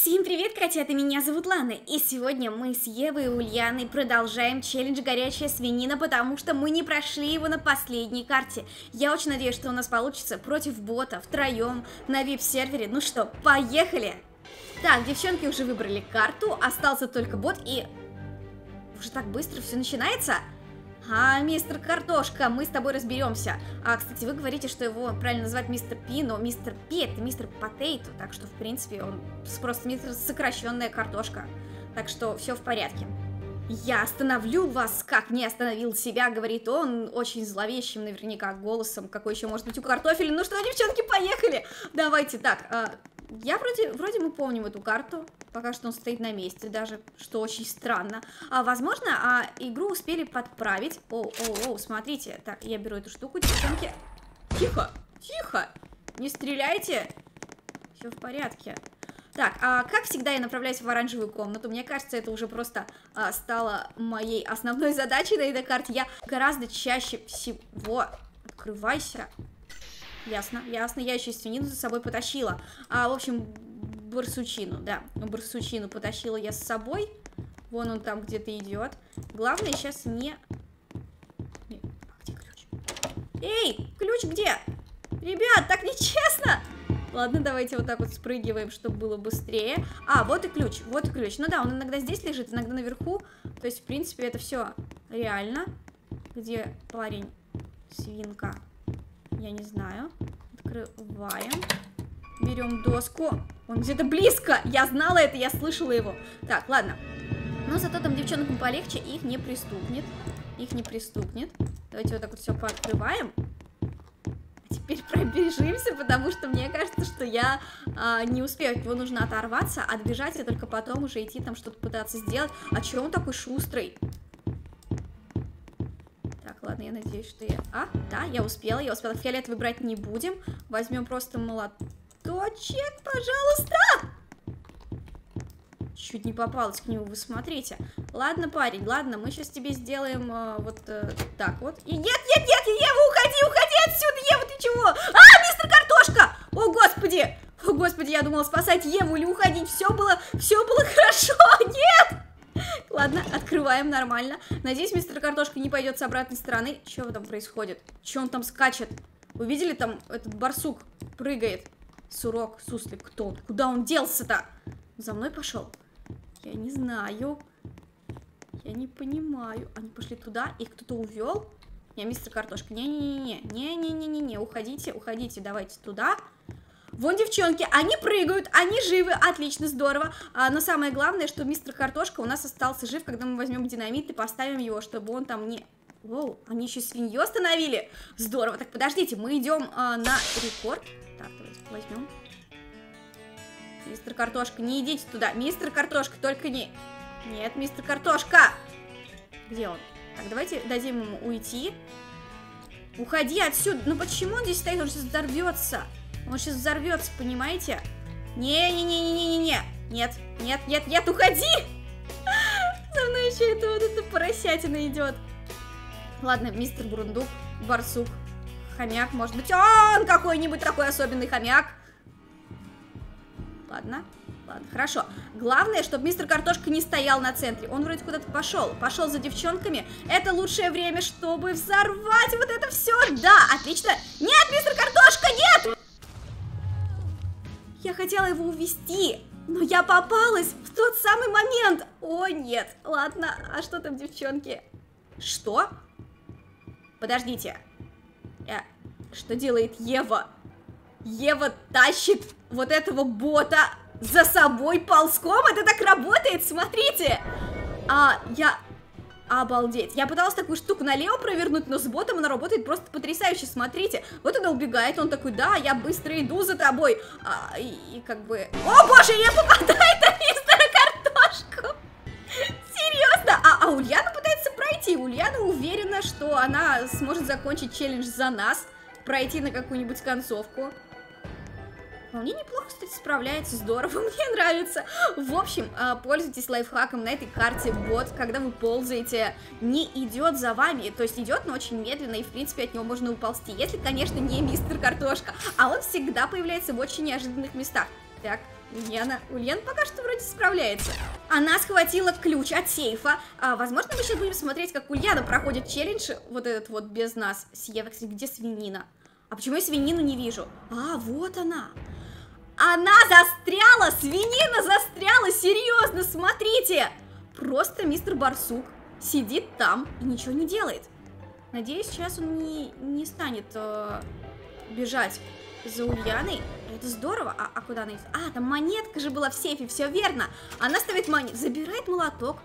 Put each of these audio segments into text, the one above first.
Всем привет, котята, меня зовут Лана, и сегодня мы с Евой и Ульяной продолжаем челлендж «Горячая свинина», потому что мы не прошли его на последней карте. Я очень надеюсь, что у нас получится против бота, втроем, на VIP-сервере. Ну что, поехали! Так, девчонки уже выбрали карту, остался только бот, и... Уже так быстро все начинается? Мистер Картошка, мы с тобой разберемся. Кстати, вы говорите, что его правильно называть мистер Пи, но мистер Пи это мистер Потейто, так что, в принципе, он просто мистер сокращенная картошка. Так что все в порядке. Я остановлю вас, как не остановил себя, говорит он, очень зловещим наверняка голосом, какой еще может быть у картофеля. Ну что, девчонки, поехали! Давайте так, я вроде мы помним эту карту, пока что он стоит на месте даже, что очень странно. Возможно, игру успели подправить. Смотрите, так, я беру эту штуку, девчонки. Тихо, тихо, не стреляйте, все в порядке. Так, как всегда я направляюсь в оранжевую комнату, мне кажется, это уже просто стало моей основной задачей на этой карте. Я гораздо чаще всего... Открывайся. Ясно, ясно, я еще и свинину за собой потащила. В общем, барсучину, да, барсучину потащила я с собой. Вон он там где-то идет. Главное сейчас не... Где ключ? Эй, ключ где? Ребят, так нечестно! Ладно, давайте вот так вот спрыгиваем, чтобы было быстрее. Вот и ключ, вот и ключ. Ну да, он иногда здесь лежит, иногда наверху. То есть, в принципе, это все реально. Где парень? Свинка. Я не знаю. Открываем. Берем доску. Он где-то близко. Я знала это, я слышала его. Так, ладно. Но зато там девчонкам полегче, их не пристукнет. Их не пристукнет. Давайте вот так вот все пооткрываем. Теперь пробежимся, потому что мне кажется, что я не успею. Его нужно оторваться, отбежать, и только потом уже идти там что-то пытаться сделать. Чё он такой шустрый? Ладно, я надеюсь, что я... Да, я успела. Фиолетовый брать не будем. Возьмем просто молоточек, пожалуйста. Чуть не попалась к нему, вы смотрите. Ладно, парень, ладно, мы сейчас тебе сделаем вот так вот. И нет, Ева, уходи отсюда, Ева, ты чего? Мистер Картошка! О, господи, я думала спасать Еву или уходить. Все было хорошо, нет! Ладно, открываем нормально. Надеюсь, мистер Картошка не пойдет с обратной стороны. Что там происходит? Что он там скачет? Вы видели, там этот барсук прыгает? Сурок, суслик, кто он? Куда он делся-то? За мной пошел? Я не знаю. Я не понимаю. Они пошли туда, их кто-то увел? Не, мистер Картошка, не-не-не, уходите, давайте туда. Вон девчонки, они прыгают, они живы, отлично, здорово. Но самое главное, что мистер Картошка у нас остался жив, когда мы возьмем динамит и поставим его, чтобы он там не... Воу, они еще свинью остановили. Здорово, так подождите, мы идем на рекорд. Так, давайте возьмем. Мистер Картошка, не идите туда. Мистер Картошка, только не... Нет, мистер Картошка. Где он? Так, давайте дадим ему уйти. Уходи отсюда. Ну почему он здесь стоит? Он сейчас взорвется. Он сейчас взорвется, понимаете? Не-не-не-не-не-не. Нет, уходи! За мной еще эта поросятина идет. Ладно, мистер Бурундук, барсук, хомяк, может быть, он какой-нибудь такой особенный хомяк. Ладно, хорошо. Главное, чтобы мистер Картошка не стоял на центре. Он вроде куда-то пошел за девчонками. Это лучшее время, чтобы взорвать вот это все. Да, отлично. Нет, мистер Картошка, нет! Я хотела его увести, но я попалась в тот самый момент. О, нет. Ладно, что там, девчонки? Что? Подождите. Что делает Ева? Ева тащит вот этого бота за собой ползком. Это так работает, смотрите. Обалдеть. Я пыталась такую штуку налево провернуть, но с ботом она работает просто потрясающе. Смотрите, вот она убегает, он такой, да, я быстро иду за тобой. И как бы... О, боже, я попадаю на мистера Картошку. Серьезно? Ульяна пытается пройти. Ульяна уверена, что она сможет закончить челлендж за нас, пройти на какую-нибудь концовку. Вполне неплохо, кстати, справляется, здорово, мне нравится. В общем, пользуйтесь лайфхаком на этой карте. Бот, когда вы ползаете, не идет за вами, то есть идет, но очень медленно, и в принципе от него можно уползти, если, конечно, не мистер Картошка, а он всегда появляется в очень неожиданных местах. Так, Ульяна пока что вроде справляется. Она схватила ключ от сейфа. Возможно, мы сейчас будем смотреть, как Ульяна проходит челлендж, вот этот вот без нас. Сьева, кстати, где свинина? А почему я свинину не вижу? Вот она. Она застряла! Свинина застряла! Серьезно, смотрите! Просто мистер Барсук сидит там и ничего не делает. Надеюсь, сейчас он не станет бежать за Ульяной. Это здорово. А куда она идет? Там монетка же была в сейфе, все верно. Она ставит монетку, забирает молоток.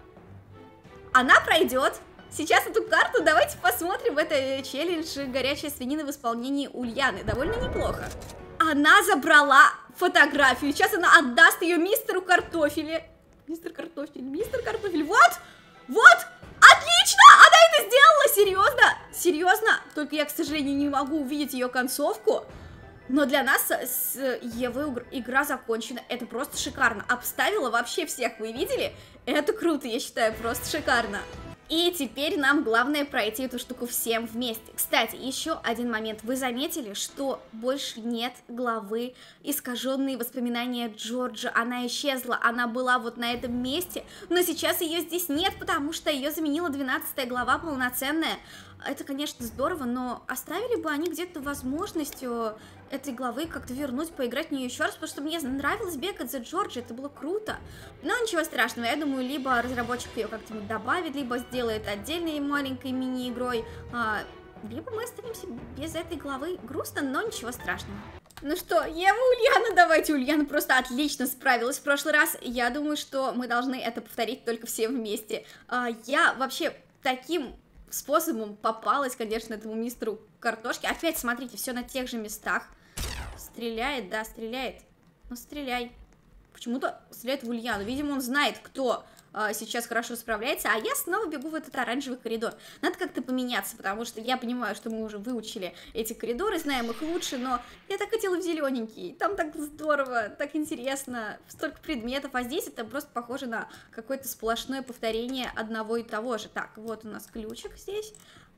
Она пройдет. Сейчас эту карту давайте посмотрим. Это челлендж «Горячая свинина» в исполнении Ульяны. Довольно неплохо. Она забрала фотографию. Сейчас она отдаст ее мистеру Картофелю. Мистер Картофель. Вот! Отлично! Она это сделала! Серьезно? Только я, к сожалению, не могу увидеть ее концовку. Но для нас с Евой игра закончена. Это просто шикарно. Обставила вообще всех, вы видели? Это круто, я считаю, просто шикарно. И теперь нам главное пройти эту штуку всем вместе. Кстати, еще один момент. Вы заметили, что больше нет главы «Искаженные воспоминания Джорджа». Она исчезла, она была вот на этом месте, но сейчас ее здесь нет, потому что ее заменила 12 глава полноценная. Это, конечно, здорово, но оставили бы они где-то возможность этой главы как-то вернуть, поиграть в нее еще раз, потому что мне нравилось бегать за Джорджи, это было круто. Но ничего страшного, я думаю, либо разработчик ее как-нибудь добавит, либо сделает отдельной маленькой мини-игрой, либо мы останемся без этой главы. Грустно, но ничего страшного. Ну что, Ева, Ульяна, давайте. Ульяна просто отлично справилась в прошлый раз. Я думаю, что мы должны это повторить только все вместе. Я вообще таким способом попалась, конечно, этому мистеру Картошке. Опять, смотрите, все на тех же местах. Стреляет, да, стреляет. Ну, стреляй. Почему-то стреляет в Ульяну. Видимо, он знает, кто сейчас хорошо справляется, а я снова бегу в этот оранжевый коридор. Надо как-то поменяться, потому что я понимаю, что мы уже выучили эти коридоры, знаем их лучше, но я так хотела в зелененький. Там так здорово, так интересно, столько предметов, а здесь это просто похоже на какое-то сплошное повторение одного и того же. Так, вот у нас ключик здесь.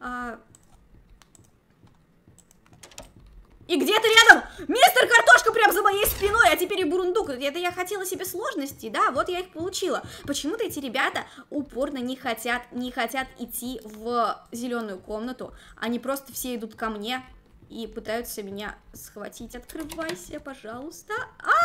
И где-то рядом мистер Картошка прям за моей спиной, а теперь и бурундук. Это я хотела себе сложностей, да, вот я их получила. Почему-то эти ребята упорно не хотят идти в зеленую комнату. Они просто все идут ко мне и пытаются меня схватить. Открывайся, пожалуйста.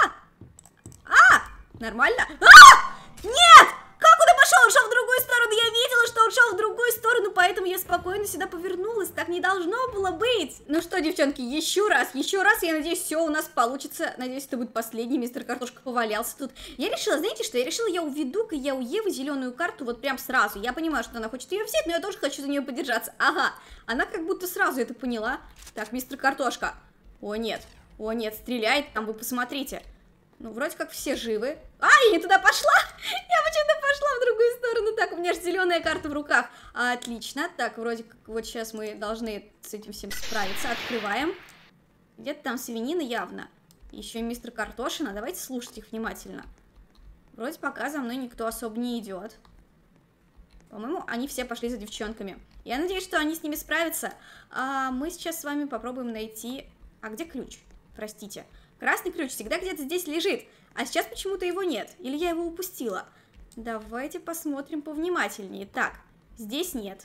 Нормально? Нет! Как он пошел? Он шел в другую сторону. Я видела, что он шел в другую сторону, поэтому я спокойно сюда повернулась. Так не должно было быть. Ну что, девчонки, еще раз. Я надеюсь, все у нас получится. Надеюсь, это будет последний. Мистер Картошка повалялся тут. Я решила, знаете что? Я уведу-ка я у Евы зеленую карту вот прям сразу. Я понимаю, что она хочет ее взять, но я тоже хочу за нее подержаться. Ага, она как будто сразу это поняла. Так, мистер Картошка. О нет, стреляет там, вы посмотрите. Ну, вроде как все живы. Я не туда пошла! Я почему-то пошла в другую сторону. Так, у меня же зеленая карта в руках. Отлично. Так, вроде как вот сейчас мы должны с этим всем справиться. Открываем. Где-то там свинина явно. Еще и мистер Картошина. Давайте слушать их внимательно. Вроде пока за мной никто особо не идет. По-моему, они все пошли за девчонками. Я надеюсь, что они с ними справятся. Мы сейчас с вами попробуем найти... А где ключ? Простите. Красный ключ всегда где-то здесь лежит, а сейчас почему-то его нет, или я его упустила. Давайте посмотрим повнимательнее. Так, здесь нет.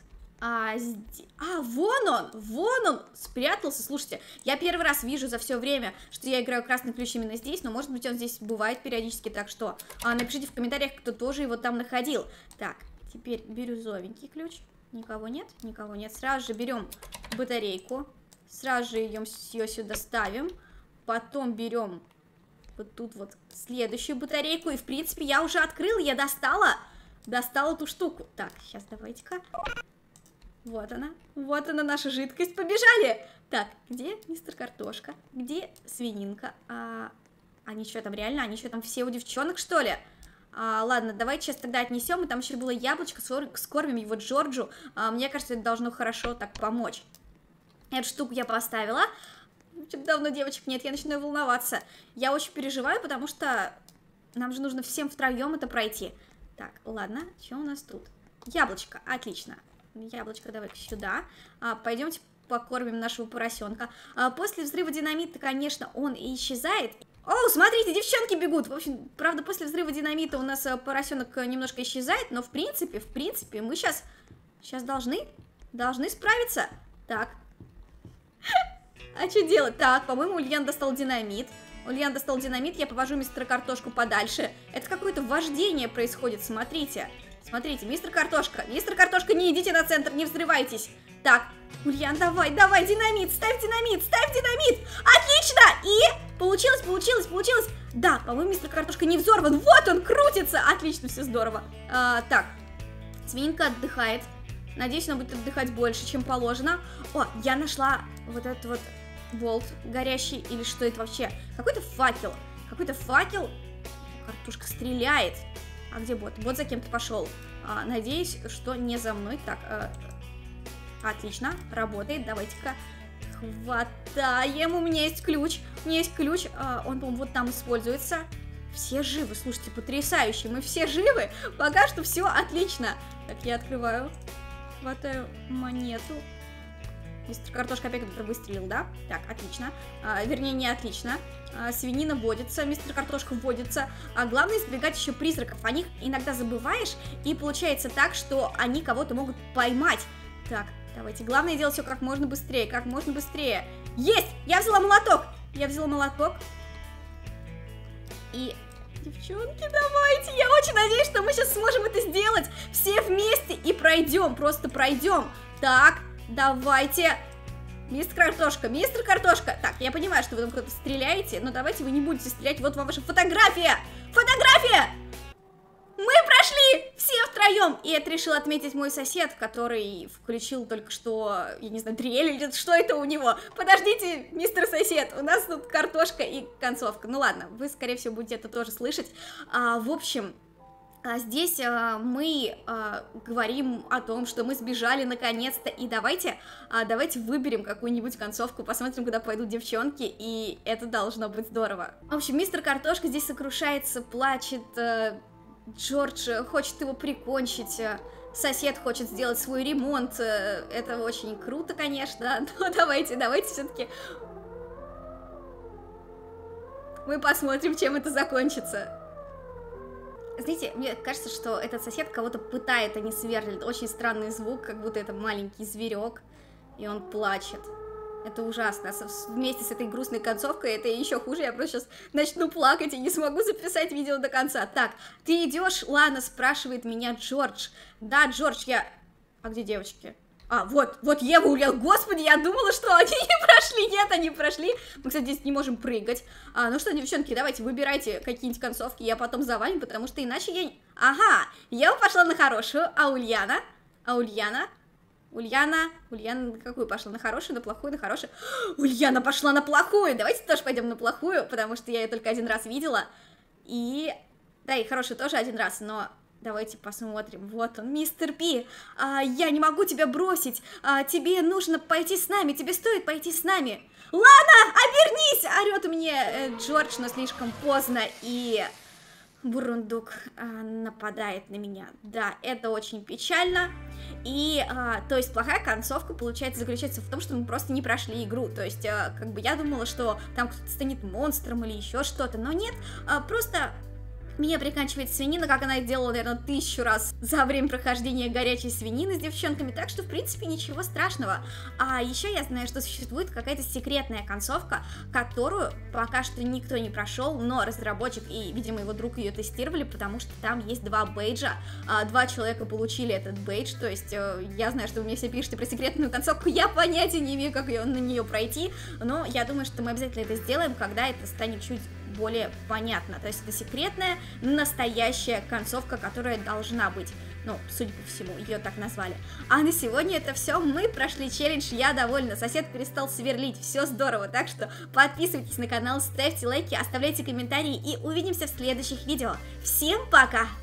Вон он спрятался. Слушайте, я первый раз вижу за все время, что я играю красный ключ именно здесь, но может быть он здесь бывает периодически, так что напишите в комментариях, кто тоже его там находил. Так, теперь бирюзовенький ключ. Никого нет? Никого нет. Сразу же берем батарейку, сразу же ее сюда ставим. Потом берем вот тут вот следующую батарейку. И, в принципе, я уже открыла, я достала эту штуку. Так, сейчас давайте-ка. Вот она наша жидкость. Побежали! Так, где мистер Картошка? Где свининка? Они что там, реально? Они что там, все у девчонок, что ли? Ладно, давайте сейчас тогда отнесем. И там еще было яблочко, скормим его Джорджу. Мне кажется, это должно хорошо так помочь. Эту штуку я поставила. Что-то давно девочек нет, я начинаю волноваться. Я очень переживаю, потому что нам же нужно всем втроем это пройти. Так, ладно, что у нас тут? Яблочко, отлично. Яблочко давай-ка сюда. Пойдемте покормим нашего поросенка. После взрыва динамита, конечно, он и исчезает. О, смотрите, девчонки бегут. В общем, правда, после взрыва динамита у нас поросенок немножко исчезает, но в принципе, мы сейчас должны справиться. Так. А что делать? Так, по-моему, Ульян достал динамит. Я повожу мистера Картошку подальше. Это какое-то вождение происходит, смотрите. Смотрите, мистер Картошка, не идите на центр, не взрывайтесь. Так, Ульян, давай, динамит, ставь динамит. Отлично! И получилось. Да, по-моему, мистер Картошка не взорван. Вот он крутится. Отлично, все здорово. Так, свинка отдыхает. Надеюсь, она будет отдыхать больше, чем положено. О, я нашла вот этот вот болт горящий. Или что это вообще? Какой-то факел. Картошка стреляет. А где бот? Бот за кем-то пошел. Надеюсь, что не за мной. Так, отлично, работает. Давайте-ка хватаем. У меня есть ключ. Он, по-моему, вот там используется. Все живы, слушайте, потрясающе. Мы все живы. Пока что все отлично. Так, я открываю. Хватаю монету. Мистер Картошка опять выстрелил, да? Так, отлично. Вернее, не отлично. Свинина водится, мистер Картошка водится. Главное избегать еще призраков. О них иногда забываешь, и получается так, что они кого-то могут поймать. Так, давайте. Главное делать все как можно быстрее, Есть! Я взяла молоток! И... Девчонки, давайте! Я очень надеюсь, что мы сейчас сможем это сделать все вместе и просто пройдем. Так, давайте. Мистер Картошка. Так, я понимаю, что вы там кто-то стреляете, но давайте вы не будете стрелять. Вот вам ваша фотография! Мы прошли все втроем! И это решил отметить мой сосед, который включил только что, я не знаю, дрель или что это у него. Подождите, мистер сосед, у нас тут картошка и концовка. Ну ладно, вы, скорее всего, будете это тоже слышать. В общем... Здесь мы говорим о том, что мы сбежали наконец-то, и давайте выберем какую-нибудь концовку, посмотрим, куда пойдут девчонки, и это должно быть здорово. В общем, мистер Картошка здесь сокрушается, плачет, Джордж хочет его прикончить, сосед хочет сделать свой ремонт, это очень круто, конечно, но давайте все-таки мы посмотрим, чем это закончится. Знаете, мне кажется, что этот сосед кого-то пытает, а не сверлит. Очень странный звук, как будто это маленький зверек, и он плачет. Это ужасно. Вместе с этой грустной концовкой это еще хуже. Я просто сейчас начну плакать и не смогу записать видео до конца. Так, ты идешь? Ладно, спрашивает меня Джордж. Да, Джордж, я... А где девочки? Вот Ева Ульян. Господи, я думала, что они не прошли. Нет, они прошли. Мы, кстати, здесь не можем прыгать. Ну что, девчонки, давайте выбирайте какие-нибудь концовки. Я потом за вами, потому что иначе я... Ага, Ева пошла на хорошую, а Ульяна? Ульяна какую пошла? На хорошую, на плохую, на хорошую? Ульяна пошла на плохую. Давайте тоже пойдем на плохую, потому что я ее только один раз видела. И... Да, и хорошую тоже один раз, но... Давайте посмотрим. Вот он, мистер Пи. Я не могу тебя бросить. Тебе нужно пойти с нами. Тебе стоит пойти с нами. Лана, обернись! Орет мне Джордж, но слишком поздно. И Бурундук нападает на меня. Да, это очень печально. И, то есть, плохая концовка, получается, заключается в том, что мы просто не прошли игру. То есть, как бы я думала, что там кто-то станет монстром или еще что-то. Но нет, просто... Меня приканчивает свинина, как она делала, наверное, 1000 раз за время прохождения горячей свинины с девчонками, так что, в принципе, ничего страшного. А еще я знаю, что существует какая-то секретная концовка, которую пока что никто не прошел, но разработчик и, видимо, его друг ее тестировали, потому что там есть 2 бейджа, 2 человека получили этот бейдж, то есть я знаю, что вы мне все пишете про секретную концовку, я понятия не имею, как на нее пройти, но я думаю, что мы обязательно это сделаем, когда это станет чуть более понятно. То есть это секретная, настоящая концовка, которая должна быть. Ну, судя по всему, ее так назвали. А на сегодня это все. Мы прошли челлендж, я довольна. Сосед перестал сверлить, все здорово. Так что подписывайтесь на канал, ставьте лайки, оставляйте комментарии и увидимся в следующих видео. Всем пока!